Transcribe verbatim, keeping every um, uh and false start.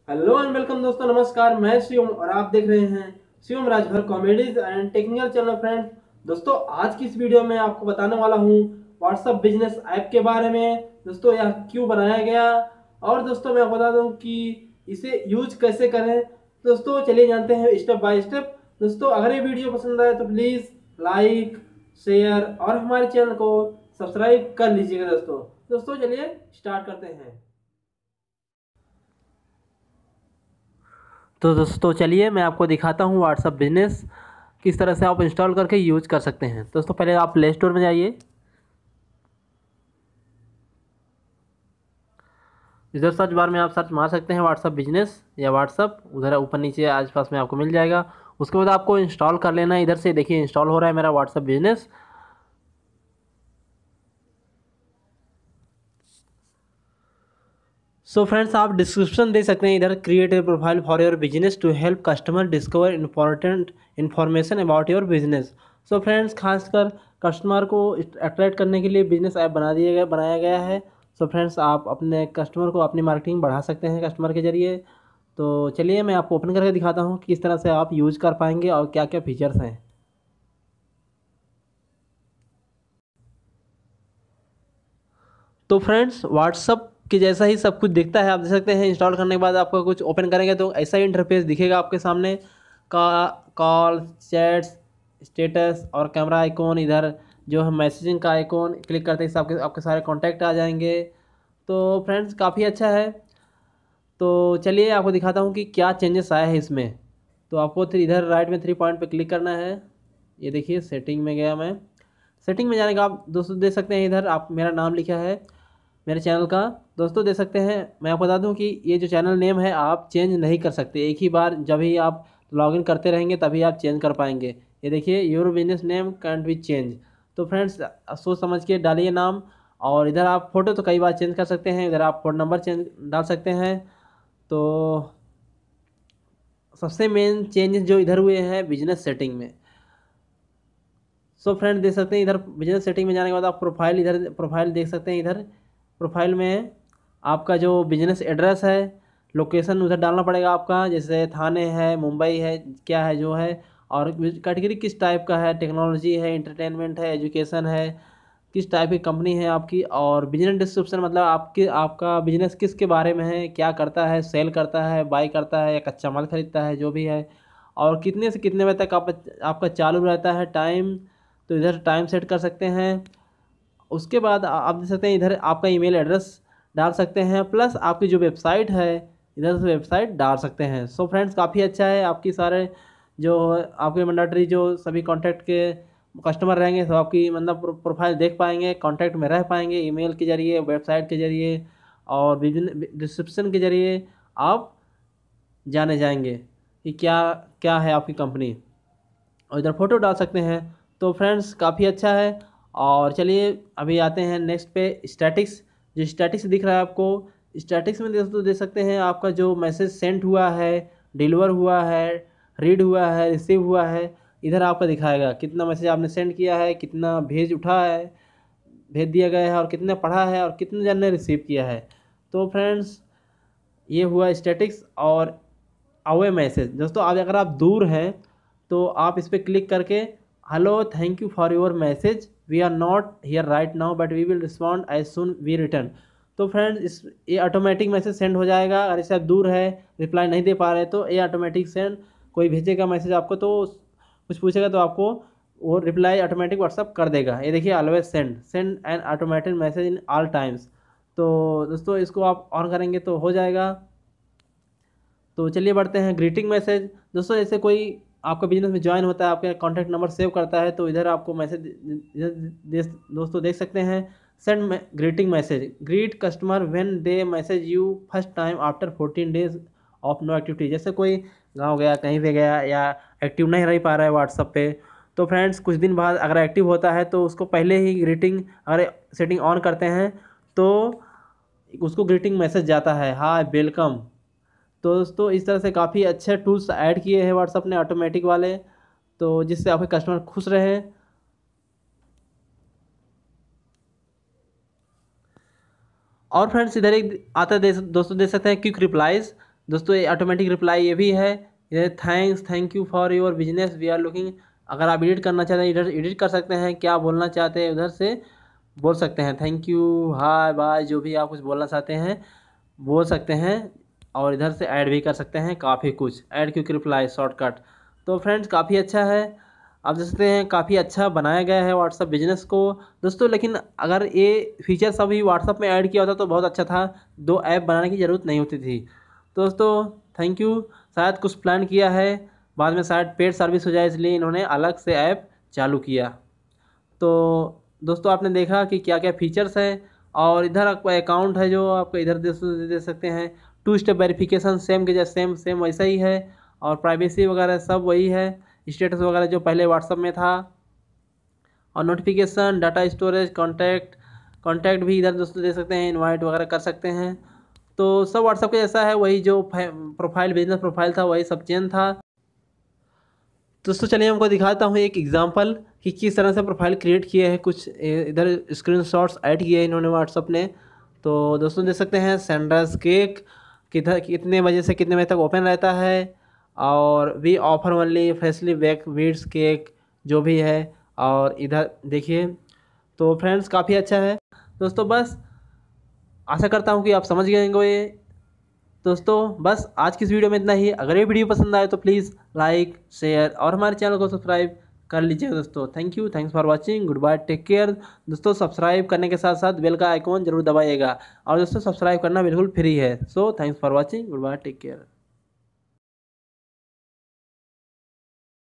Hello and welcome दोस्तों, नमस्कार। मैं शिवम और आप देख रहे हैं Shivam Rajbhar comedies and technical channel. Friends, दोस्तों आज की इस वीडियो में आपको बताने वाला हूं व्हाट्सएप बिजनेस ऐप के बारे में। दोस्तों यह क्यों बनाया गया और दोस्तों मैं बता दूं कि इसे यूज कैसे करें। दोस्तों चलिए जानते हैं स्टेप बाय स्टेप। दोस्तों अगर ये वीडियो पसंद आए तो प्लीज़ लाइक, शेयर और हमारे चैनल को सब्सक्राइब कर लीजिएगा। दोस्तों दोस्तों चलिए स्टार्ट करते हैं। तो दोस्तों चलिए मैं आपको दिखाता हूँ व्हाट्सअप बिजनेस किस तरह से आप इंस्टॉल करके यूज कर सकते हैं। दोस्तों पहले आप प्ले स्टोर में जाइए। इधर सर्च बार में आप सर्च मार सकते हैं व्हाट्सअप बिजनेस या व्हाट्सअप, उधर ऊपर नीचे आसपास में आपको मिल जाएगा। उसके बाद आपको इंस्टॉल कर लेना है। इधर से देखिए इंस्टॉल हो रहा है मेरा व्हाट्सअप बिजनेस। सो फ्रेंड्स, आप डिस्क्रिप्शन दे सकते हैं इधर, create a profile for your business to help customer discover important information about your business. So friends, खासकर कस्टमर को अट्रैक्ट करने के लिए बिजनेस ऐप बना दिया गया बनाया गया है। सो फ्रेंड्स, आप अपने कस्टमर को अपनी मार्केटिंग बढ़ा सकते हैं कस्टमर के जरिए। तो चलिए मैं आपको ओपन करके दिखाता हूँ कि किस तरह से आप यूज़ कर पाएंगे और क्या क्या फीचर्स हैं। तो फ्रेंड्स, व्हाट्सअप के जैसा ही सब कुछ दिखता है, आप देख सकते हैं। इंस्टॉल करने के बाद आपको कुछ ओपन करेंगे तो ऐसा ही इंटरफेस दिखेगा आपके सामने। का कॉल, चैट्स, स्टेटस और कैमरा आइकॉन, इधर जो है मैसेजिंग का आइकॉन, क्लिक करते ही आपके आपके सारे कॉन्टैक्ट आ जाएंगे। तो फ्रेंड्स काफ़ी अच्छा है। तो चलिए आपको दिखाता हूँ कि क्या चेंजेस आया है इसमें। तो आपको थ्री इधर राइट में थ्री पॉइंट पे क्लिक करना है। ये देखिए सेटिंग में गया मैं। सेटिंग में जाने का आप दोस्तों देख सकते हैं, इधर आप मेरा नाम लिखा है मेरे चैनल का। दोस्तों देख सकते हैं। मैं आपको बता दूं कि ये जो चैनल नेम है आप चेंज नहीं कर सकते। एक ही बार जब ही आप लॉगिन करते रहेंगे तभी आप चेंज कर पाएंगे। ये देखिए, your business name can't be change. तो फ्रेंड्स सोच समझ के डालिए नाम। और इधर आप फ़ोटो तो कई बार चेंज कर सकते हैं। इधर आप फ़ोन नंबर चेंज डाल सकते हैं। तो सबसे मेन चेंजेस जो इधर हुए हैं बिजनेस सेटिंग में। सो फ्रेंड देख सकते हैं, इधर बिजनेस सेटिंग में जाने के बाद आप प्रोफाइल, इधर प्रोफाइल देख सकते हैं। इधर प्रोफाइल में आपका जो बिजनेस एड्रेस है, लोकेशन उधर डालना पड़ेगा आपका, जैसे थाने है, मुंबई है, क्या है जो है। और कैटेगरी किस टाइप का है, टेक्नोलॉजी है, इंटरटेनमेंट है, एजुकेशन है, किस टाइप की कंपनी है आपकी। और बिजनेस डिस्क्रिप्शन मतलब आपके आपका बिजनेस किसके बारे में है, क्या करता है, सेल करता है, बाई करता है या कच्चा माल खरीदता है, जो भी है। और कितने से कितने बजे तक आप आपका चालू रहता है टाइम। तो इधर टाइम सेट कर सकते हैं। उसके बाद आ- आप देख सकते हैं, इधर आपका ईमेल एड्रेस डाल सकते हैं, प्लस आपकी जो वेबसाइट है इधर से वेबसाइट डाल सकते हैं। सो फ्रेंड्स काफ़ी अच्छा है। आपकी सारे जो आपके मैंडेटरी जो सभी कॉन्टैक्ट के कस्टमर रहेंगे तो आपकी मतलब प्रो- प्रोफाइल देख पाएंगे, कांटेक्ट में रह पाएंगे, ईमेल के जरिए, वेबसाइट के जरिए और डिस्क्रिप्शन के जरिए आप जाने जाएंगे कि क्या क्या है आपकी कंपनी। और इधर फोटो डाल सकते हैं। तो फ्रेंड्स काफ़ी अच्छा है। और चलिए अभी आते हैं नेक्स्ट पे, स्टैटिक्स। जो स्टैटिक्स दिख रहा है आपको, स्टैटिक्स में दोस्तों देख सकते हैं आपका जो मैसेज सेंड हुआ है, डिलीवर हुआ है, रीड हुआ है, रिसीव हुआ है। इधर आपका दिखाएगा कितना मैसेज आपने सेंड किया है, कितना भेज उठा है, भेज दिया गया है, और कितने पढ़ा है और कितने जन ने रिसीव किया है। तो फ्रेंड्स ये हुआ स्टैटिक्स। और अवे मैसेज दोस्तों, अब अगर आप दूर हैं तो आप इस पर क्लिक करके, hello thank you for your message, we are not here right now but we will respond as soon we return. तो फ्रेंड्स इस ये ऑटोमेटिक मैसेज सेंड हो जाएगा। अगर इससे आप दूर है, रिप्लाई नहीं दे पा रहे, तो ये ऑटोमेटिक सेंड, कोई भेजेगा मैसेज आपको तो कुछ पूछेगा तो आपको वो रिप्लाई ऑटोमेटिक व्हाट्सअप कर देगा। ये देखिए, always send send an automated message in all times. तो दोस्तों इसको आप ऑन करेंगे तो हो जाएगा। तो चलिए बढ़ते हैं ग्रीटिंग मैसेज। दोस्तों जैसे कोई आपका बिजनेस में ज्वाइन होता है, आपके कॉन्टैक्ट नंबर सेव करता है, तो इधर आपको मैसेज इधर दोस्तों देख सकते हैं, send greeting message, greet customer when they message you first time after fourteen days of no activity. जैसे कोई गाँव गया, कहीं पे गया या एक्टिव नहीं रह पा रहा है व्हाट्सअप पे, तो फ्रेंड्स कुछ दिन बाद अगर एक्टिव होता है तो उसको पहले ही ग्रीटिंग, अगर सेटिंग ऑन करते हैं तो उसको ग्रीटिंग मैसेज जाता है, हाय वेलकम। तो दोस्तों इस तरह से काफ़ी अच्छे टूल्स ऐड किए हैं व्हाट्सअप ने, ऑटोमेटिक वाले, तो जिससे आपके कस्टमर खुश रहें। और फ्रेंड्स इधर एक आता है, दे- दोस्तों देख सकते हैं क्विक रिप्लाईज। दोस्तों ये ऑटोमेटिक रिप्लाई ये भी है, इधर thanks, thank you for your business, we are looking. अगर आप एडिट करना चाहते हैं इधर एडिट कर सकते हैं, क्या बोलना चाहते हैं उधर से बोल सकते हैं, थैंक यू, हाय बाय, जो भी आप कुछ बोलना चाहते हैं बोल सकते हैं। और इधर से ऐड भी कर सकते हैं काफ़ी कुछ, ऐड क्विक रिप्लाई शॉर्टकट। तो फ्रेंड्स काफ़ी अच्छा है, आप देख सकते हैं काफ़ी अच्छा बनाया गया है व्हाट्सअप बिजनेस को दोस्तों। लेकिन अगर ये फीचर सभी व्हाट्सअप में ऐड किया होता तो बहुत अच्छा था, दो ऐप बनाने की ज़रूरत नहीं होती थी। तो दोस्तों थैंक यू, शायद कुछ प्लान किया है, बाद में शायद पेड सर्विस हो जाए इसलिए इन्होंने अलग से ऐप चालू किया। तो दोस्तों आपने देखा कि क्या क्या फीचर्स हैं। और इधर आपका अकाउंट है जो आपको इधर दे, दे सकते हैं, टू स्टेप वेरिफिकेशन सेम के जैसे सेम सेम वैसा ही है, और प्राइवेसी वगैरह सब वही है, स्टेटस वगैरह जो पहले व्हाट्सअप में था, और notification, data storage, contact contact भी इधर दोस्तों दे सकते हैं, इनवाइट वगैरह कर सकते हैं। तो सब व्हाट्सअप के जैसा है, वही जो प्रोफाइल बिजनेस प्रोफाइल था वही सब चेंज था। दोस्तों चलिए हमको दिखाता हूँ एक एग्जांपल कि किस तरह से प्रोफाइल क्रिएट किए हैं, कुछ इधर स्क्रीनशॉट्स ऐड किए हैं इन्होंने व्हाट्सअप ने। तो दोस्तों देख सकते हैं सैंडर्स केक किधर कितने बजे से कितने बजे तक ओपन रहता है, और we offer only freshly bake wheats cake जो भी है। और इधर देखिए, तो फ्रेंड्स काफ़ी अच्छा है दोस्तों। बस आशा करता हूँ कि आप समझ गए होंगे ये दोस्तों। बस आज की इस वीडियो में इतना ही। अगर ये वीडियो पसंद आए तो प्लीज़ लाइक शेयर और हमारे चैनल को सब्सक्राइब कर लीजिए दोस्तों। Thank you, thanks for watching, good bye, take care दोस्तों। सब्सक्राइब करने के साथ साथ बेल का आइकॉन जरूर दबाइएगा, और दोस्तों सब्सक्राइब करना बिल्कुल फ्री है। So thanks for watching, good bye, take care.